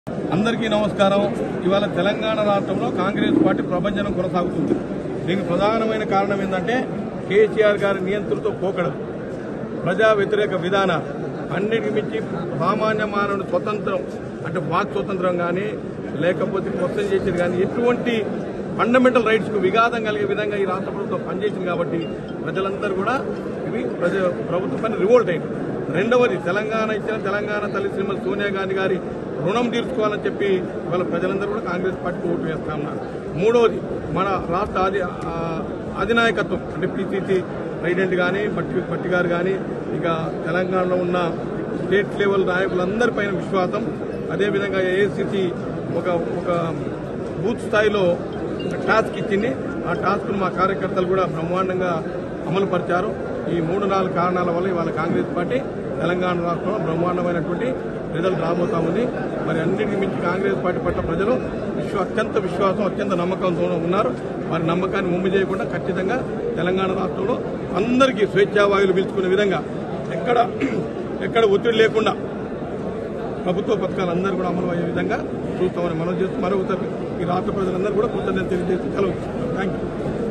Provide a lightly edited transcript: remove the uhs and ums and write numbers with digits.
అందరికీ నమస్కారం। ఇవాళ తెలంగాణ రాష్ట్రంలో కాంగ్రెస్ పార్టీ ప్రభంజనం కొనసాగుతుంది। దీనికి ప్రధానమైన కారణం ఏంటంటే కేసీఆర్ గారి నియంత్రణతో పోకడం, ప్రజా వ్యతిరేక విధానాలు, అన్నిటికి మించి సామాన్య మానవుని స్వతంత్రం అంటే వాక్ స్వతంత్రం కానీ లేకపోతే క్వశ్చన్ చేసేది కానీ ఎటువంటి ఫండమెంటల్ రైట్స్ కు విఘాతం కలిగే విధంగా ఈ రాష్ట్ర ప్రభుత్వం పనిచేసింది కాబట్టి ప్రజలందరూ కూడా ఇవి ప్రభుత్వం పని రివోల్ట్ అయింది। రెండవది తెలంగాణ ఇచ్చిన తెలంగాణ తల్లి శ్రీమతి సోనియా గాంధీ గారి రుణం తీర్చుకోవాలని చెప్పి ఇవాళ ప్రజలందరూ కూడా కాంగ్రెస్ పార్టీకి ఓటు వేస్తా ఉన్నారు। మూడవది మన రాష్ట్ర అధినాయకత్వం అంటే పిసిసి ప్రెసిడెంట్ కానీ భట్టి గారు కానీ ఇక తెలంగాణలో ఉన్న స్టేట్ లెవెల్ నాయకులందరిపైన విశ్వాసం, అదేవిధంగా ఏఐసిసి ఒక బూత్ స్థాయిలో టాస్క్ ఇచ్చింది। ఆ టాస్క్ను మా కార్యకర్తలు కూడా బ్రహ్మాండంగా అమలు పరిచారు। ఈ 3-4 కారణాల వల్ల ఇవాళ కాంగ్రెస్ పార్టీ తెలంగాణ రాష్ట్రంలో బ్రహ్మాండమైనటువంటి రిజల్ట్ రాబోతా ఉంది। మరి అన్నింటికి మించి కాంగ్రెస్ పార్టీ పట్ల ప్రజలు అత్యంత విశ్వాసం, అత్యంత నమ్మకంతో ఉన్నారు। వారి నమ్మకాన్ని ముమ్ము చేయకుండా ఖచ్చితంగా తెలంగాణ రాష్ట్రంలో అందరికీ స్వేచ్ఛావాయువులు పీల్చుకునే విధంగా ఎక్కడ ఒత్తిడి లేకుండా ప్రభుత్వ పథకాలు అందరూ కూడా అమలు అయ్యే విధంగా చూస్తామని మనం చేస్తూ మరొకసారి ఈ రాష్ట్ర ప్రజలందరూ కూడా కృతజ్ఞతలు తెలియజేసి సెలవు. Thank you.